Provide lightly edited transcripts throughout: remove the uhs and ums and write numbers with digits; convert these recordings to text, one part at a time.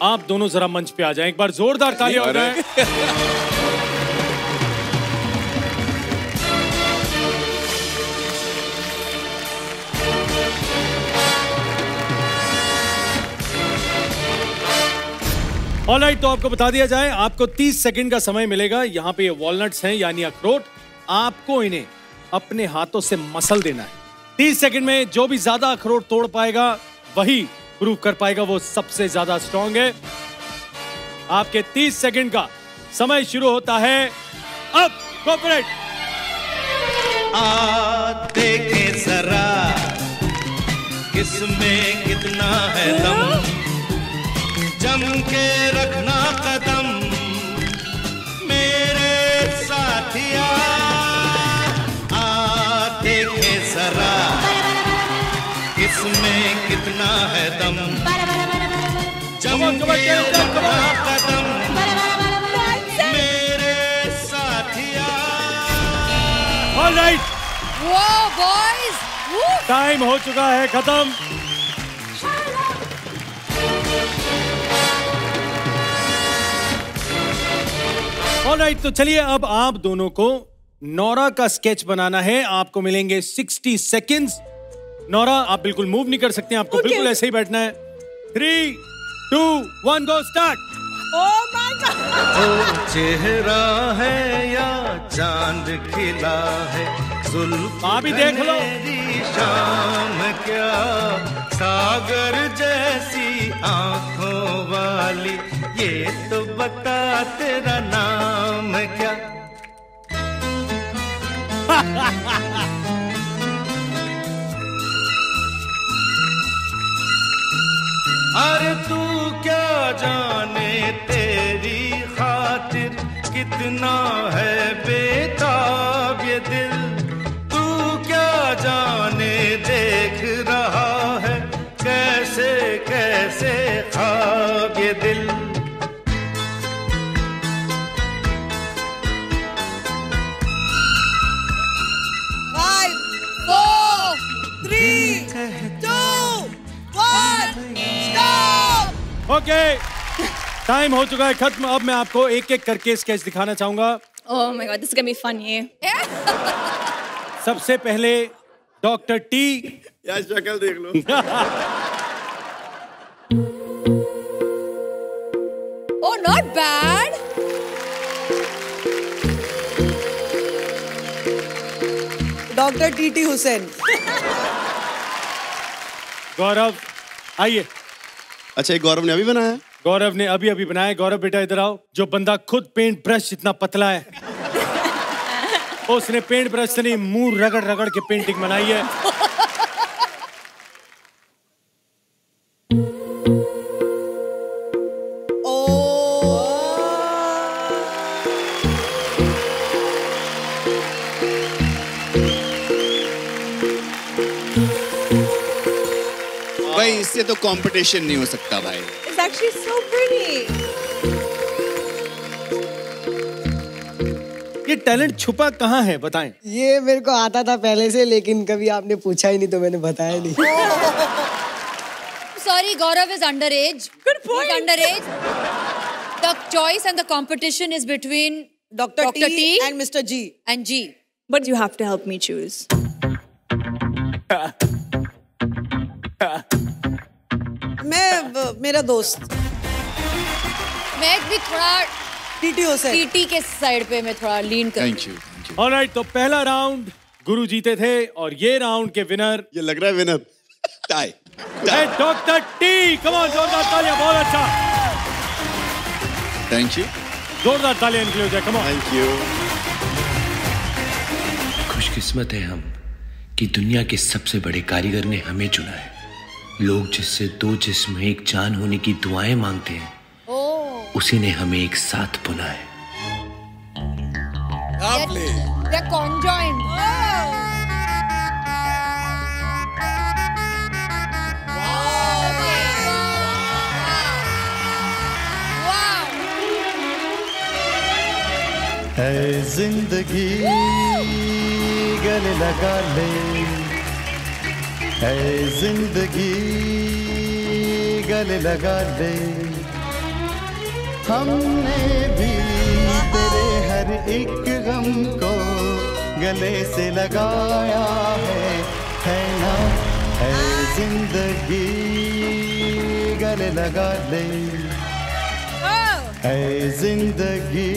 आप दोनों जरा मंच पे आ जाएं, एक बार जोरदार तालियां हो जाए। ऑलराइट, तो आपको बता दिया जाए, आपको 30 सेकंड का समय मिलेगा। यहाँ पे ये वॉलनट्स हैं यानी अखरोट, आपको इन्हें अपने हाथों से मसल देना है। 30 सेकंड में जो भी ज्यादा अखरोट तोड़ पाएगा वही प्रूव कर पाएगा वो सबसे ज्यादा स्ट्रॉन्ग है। आपके 30 सेकंड का समय शुरू होता है अब। कोऑपरेट। देखे जरा किसमें कितना है दम, जम के रखना कदम मेरे साथिया। देखे जरा किसमें कितना है दम, जम के रखना कदम मेरे साथिया। ऑलराइट, वो बॉयज, टाइम हो चुका है खत्म। ऑलराइट, तो चलिए अब आप दोनों को नोरा का स्केच बनाना है। आपको मिलेंगे 60 सेकंड्स। नोरा, आप बिल्कुल मूव नहीं कर सकते, आपको बिल्कुल ऐसे ही बैठना है। 3, 2, 1 go start. Oh my God. चेहरा है या चांद खिला है, जुल्फ भी देख लो। शाम क्या सागर जैसी आंखों वाली, ये तो बता तेरा नाम क्या। अरे तू क्या जाने तेरी खातिर कितना है बेताब ये दिल, तू क्या जाने देख रहा है कैसे कैसे ख्वाब ये दिल। ओके, टाइम हो चुका है खत्म। अब मैं आपको एक एक करके स्केच दिखाना चाहूंगा। Oh my God, this is gonna be funny. सबसे पहले डॉक्टर टी। यार शक्ल देख लो। Oh, not bad. Doctor TT Hussain. Gaurav आइए। अच्छा, एक गौरव ने अभी बनाया? गौरव ने अभी अभी बनाया। गौरव बेटा इधर आओ। जो बंदा खुद पेंट ब्रश इतना पतला है, उसने पेंट ब्रश से नहीं मुंह रगड़ रगड़ के पेंटिंग बनाई है। भाई इससे तो कंपटीशन नहीं हो सकता भाई। It's actually so pretty. ये टैलेंट छुपा कहाँ है बताएं? ये मेरे को आता था पहले से, लेकिन कभी आपने पूछा ही नहीं तो मैंने बताया नहीं। Sorry, Gaurav is underage. Good point. He's underage. The choice and the competition is between Dr. T and Mr. G. and G. But you have to help me choose. मेरा दोस्त। मैं भी थोड़ा टीटी हुसैन। टीटी के side पे मैं थोड़ा लीन कर। Thank you. ऑलराइट, तो पहला राउंड गुरु जीते थे और ये राउंड के विनर, ये लग रहा है winner tie. Doctor T. Come on, जोरदार तालियां। बहुत अच्छा, थैंक यू। जोरदार तालियां इनके लिए हो जाए। Come on. Thank you. खुशकिस्मत है हम कि दुनिया के सबसे बड़े कारीगर ने हमें चुना है। लोग जिससे दो जिस्म एक जान होने की दुआएं मांगते हैं, उसी ने हमें एक साथ बुना है। They're conjoined. है जिंदगी गले लगा ले, है जिंदगी गले लगा ले, हमने भी तेरे हर एक गम को गले से लगाया है ना, है जिंदगी गले लगा ले, है जिंदगी।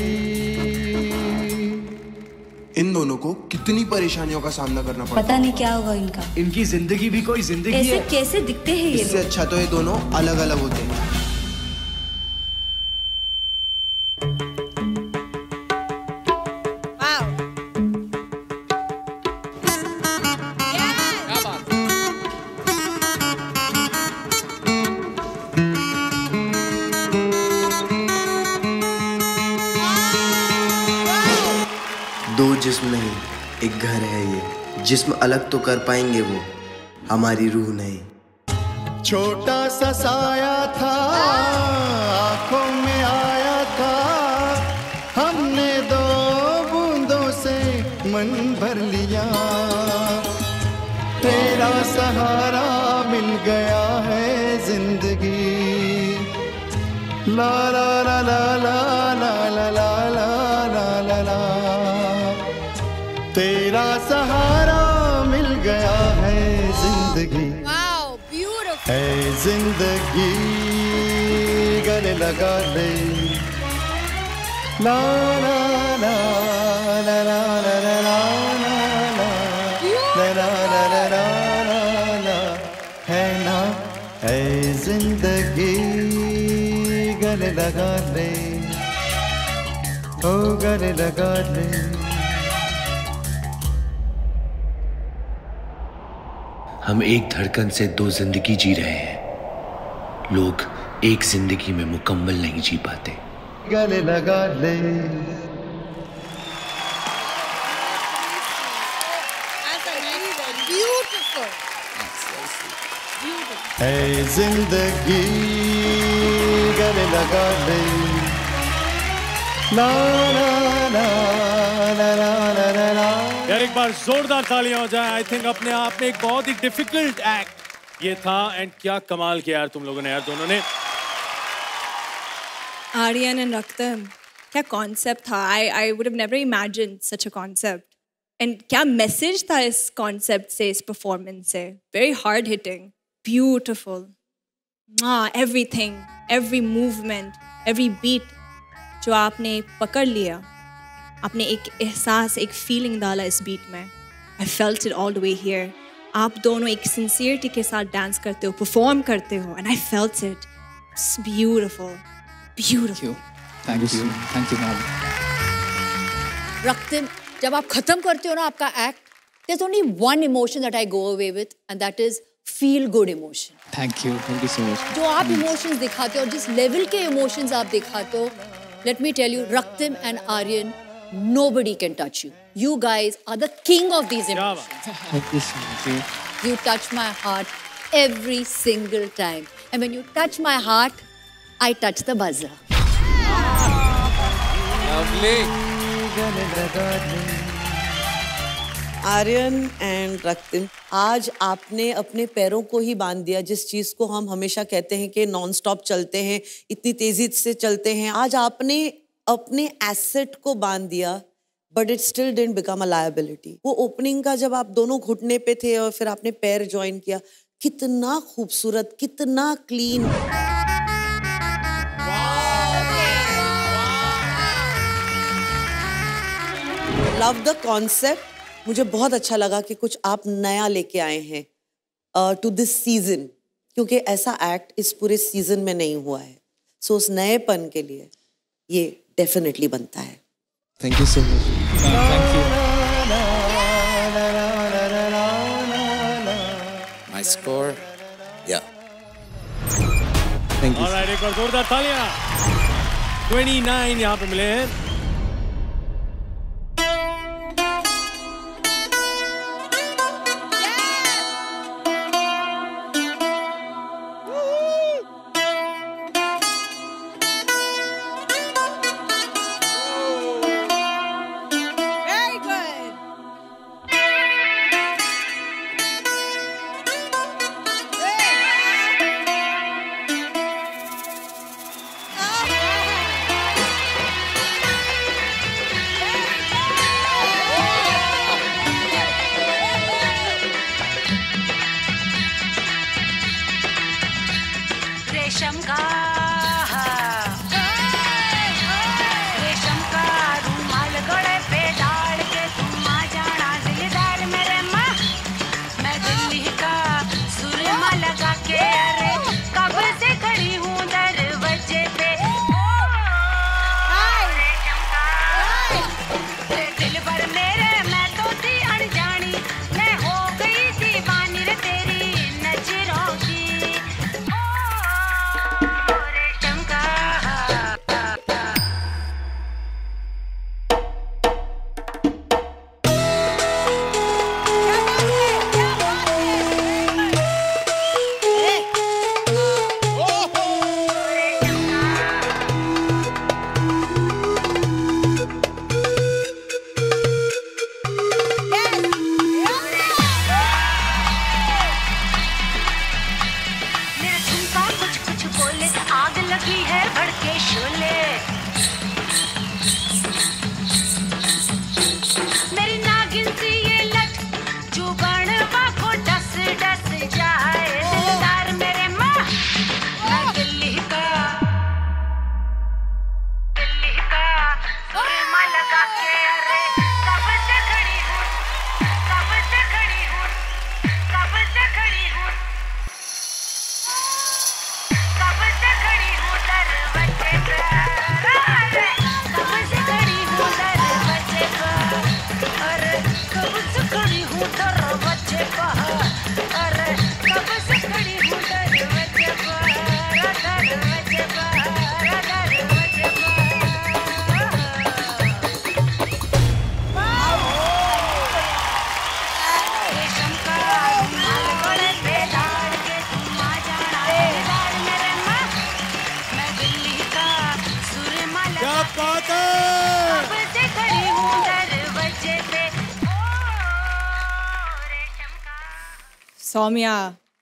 इन दोनों को कितनी परेशानियों का सामना करना पड़ा। पता नहीं क्या होगा इनका। इनकी जिंदगी भी कोई जिंदगी ऐसे है। कैसे दिखते हैं ये इससे लोग? अच्छा तो ये दोनों अलग अलग होते हैं। दो जिस्म नहीं एक घर है ये, जिस्म अलग तो कर पाएंगे वो, हमारी रूह नहीं। छोटा सा साया था आंखों में आया था, हमने दो बूंदों से मन भर लिया, तेरा सहारा मिल गया है जिंदगी। ला ला ला ला ला ला ला ला ला ला ला, तेरा सहारा मिल गया है जिंदगी। Wow, beautiful. है जिंदगी गले लगा ले, ला ला ला ला ला ला ला ला ला ला ला ला ला, है ना, है जिंदगी गले लगा ले, ओ गले लगा ले। हम एक धड़कन से दो जिंदगी जी रहे हैं। लोग एक जिंदगी में मुकम्मल नहीं जी पाते। गले लगा ले। Beautiful. है जिंदगी गले लगा ले, ला ला ला ला ला ला ला ला। यार एक बार जोरदार तालियां हो जाए। आई थिंक अपने आप में एक बहुत ही डिफिकल्ट एक्ट ये था एंड क्या कमाल किया यार तुम लोगों ने यार दोनों ने। आर्यन एंड रक्तम, क्या कॉन्सेप्ट था। I would have never imagined such a concept. And क्या मैसेज था इस कॉन्सेप्ट से, इस परफॉर्मेंस से। Very hard hitting, beautiful, everything, every movement, every beat जो आपने पकड़ लिया, आपने एक एहसास, एक फीलिंग डाला इस बीट में। I felt it all the way here. आप दोनों एक सिंसियरिटी के साथ डांस करते हो, परफॉर्म करते हो, and I felt it. It's beautiful, beautiful. Thank you ma'am. Raktim, जब आप खत्म करते हो ना आपका act, there's only one emotion that I go away with, and that is feel good emotion. Thank you so much. जो आप इमोशंस दिखाते हो, जिस लेवल के इमोशंस आप दिखाते हो, let me tell you, Raktim and Aryan, nobody can touch you. You guys are the king of these emotions. Thank you so much. You touch my heart every single time. And when you touch my heart, I touch the buzzer. Lovely. Aryan and Raktim, आज आपने अपने पैरों को ही बांध दिया। जिस चीज़ को हम हमेशा कहते हैं कि नॉन स्टॉप चलते हैं, इतनी तेज़ी से चलते हैं, आज आपने अपने एसेट को बांध दिया, but it still didn't become a liability. वो ओपनिंग का जब आप दोनों घुटने पे थे और फिर आपने पैर ज्वाइन किया, कितना खूबसूरत, कितना क्लीन। Love the concept. मुझे बहुत अच्छा लगा कि कुछ आप नया लेके आए हैं टू दिस सीजन, क्योंकि ऐसा एक्ट इस पूरे सीजन में नहीं हुआ है। सो उस नएपन के लिए ये डेफिनेटली बनता है। Thank you so much. Thank you. My score, yeah. Thank you. All right, एक बार जोरदार तालियां। 29 यहाँ पे मिले हैं। रेशम का रूमाल गले पे डाल के तुम आ जाना दिलदार मेरे माँ मैं दिल्ली का सुरमा लगा के अरे कब से खड़ी हूँ दरवाजे पे रेशम का दिल भर मेरे मैं तो थी अनजानी मैं हो गई दीवानी रे तेरी नजरों की रेशम का मेरा झुमका कुछ कुछ बोले आग लगी है भड़के शोले मेरी नागिन सी ये लट जुबान को डस डस जाए दिलदार मेरे माँ मैं दिल्ली का सुरमा लगा के अरे कब से खड़ी हूँ कब से खड़ी हूँ कब से खड़ी हूँ कब से खड़ी हूँ दरवाजे पे अरे कब से खड़ी हूँ दरवाजे पे अरे कब से खड़ी हूँ दरवाजे पे अरे कब से खड़ी हूँ दरवाजे पे दरवाजे पे दरवाजे रेशम का रूमाल गले पे डाल के तुम आ जाना दिलदार मेरे माँ मैं दिल्ली का सुरमा लगा बात है कब से खड़ी हूँ दरवाजे पे रेशम का Soumya,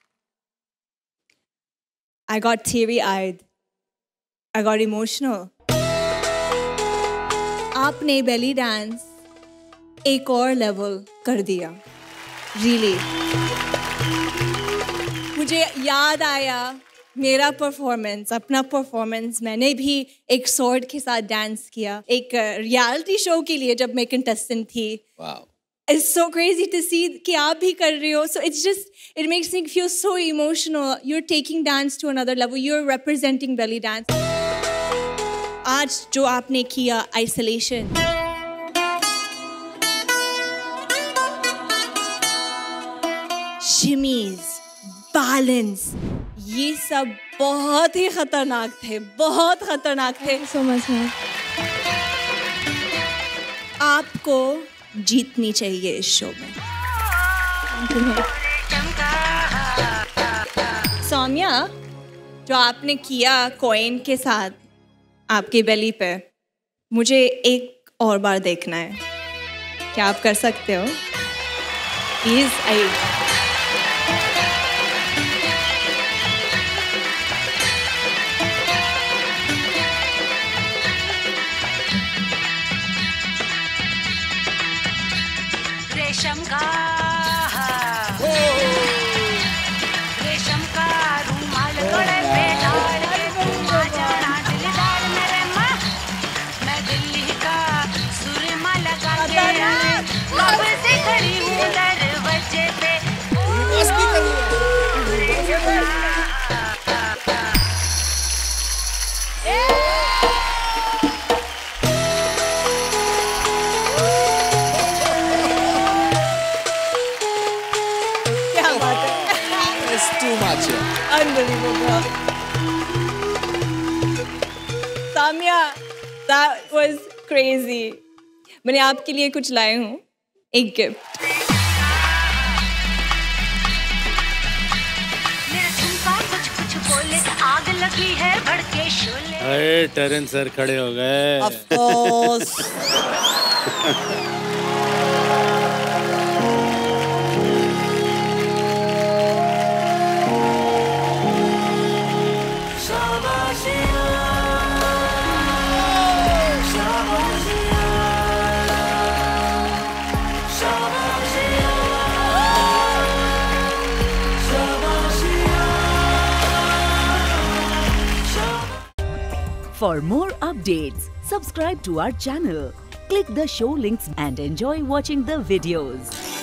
I got teary-eyed. I got emotional. आपने belly dance एक और level कर दिया. Really. मुझे याद आया मेरा परफॉर्मेंस अपना परफॉर्मेंस मैंने भी एक sword के साथ डांस किया एक रियलिटी शो के लिए जब मैं कंटेस्टेंट थी. Wow. It's so crazy to see कि आप भी कर रहे हो. So it's just, it makes me feel so emotional. You're taking dance to another level. You're representing belly dance. आज जो आपने किया isolation. Shimmies, balance. ये सब बहुत ही खतरनाक थे. बहुत खतरनाक थे. So much man. आपको जीतनी चाहिए इस शो में. सौम्या, जो आपने किया कॉइन के साथ आपके बेली पे, मुझे एक और बार देखना है. क्या आप कर सकते हो? प्लीज आइए. रेशम का रेशम का रूमाल गले पे डाल के तुम आ जाना दिलदार मेरे माँ मैं दिल्ली का सुरमा लगा के कब से खड़ी हूँ दरवाजे पे Unbelievable. Soumya, that was crazy. मैंने आपके लिए कुछ लाए हूँ. एक गिफ्ट. मेरा झुमका कुछ कुछ बोले आग लगी है भड़के शोले. अरे टेरेंस सर खड़े हो गए. Of course. For more updates, subscribe to our channel, click the show links and enjoy watching the videos.